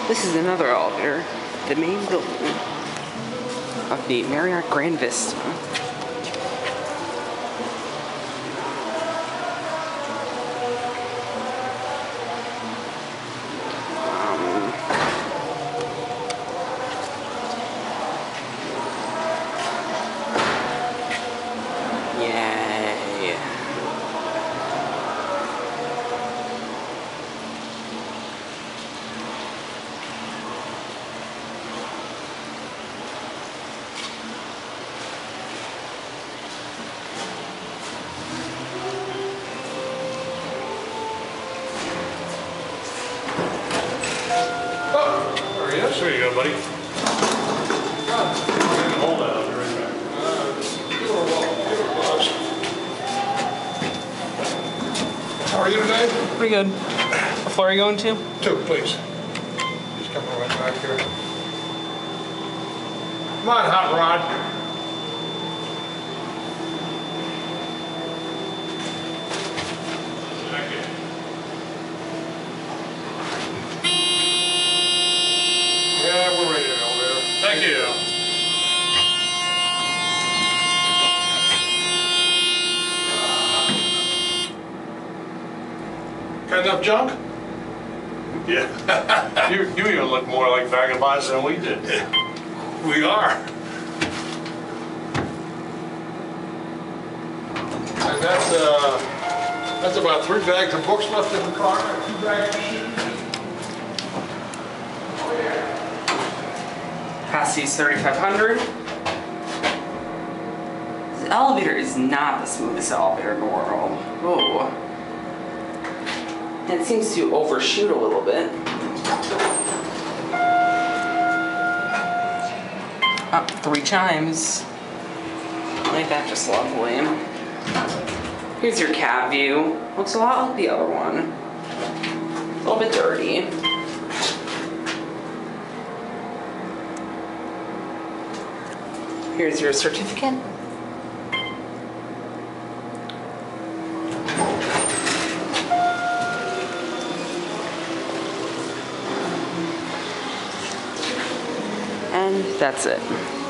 This is another elevator, the main building of the Marriott Grande Vista. Yay. There you go, buddy. Hold that, I'll be right back. How are you today? Pretty good. What floor are you going to? 2, please. Just coming right back here. Come on, Hot Rod. Thank you. Yeah, we're ready to go there. Thank you. Got enough junk? Yeah. you even look more like vagabonds than we did. We are. And that's about 3 bags of books left in the car, 2 bags of shoes. Oh yeah. Capacity is 3,500. The elevator is not the smoothest elevator in the world. Oh. And it seems to overshoot a little bit. Up 3 chimes. Ain't that just lovely? Here's your cab view. Looks a lot like the other one. A little bit dirty. Here's your certificate. And that's it.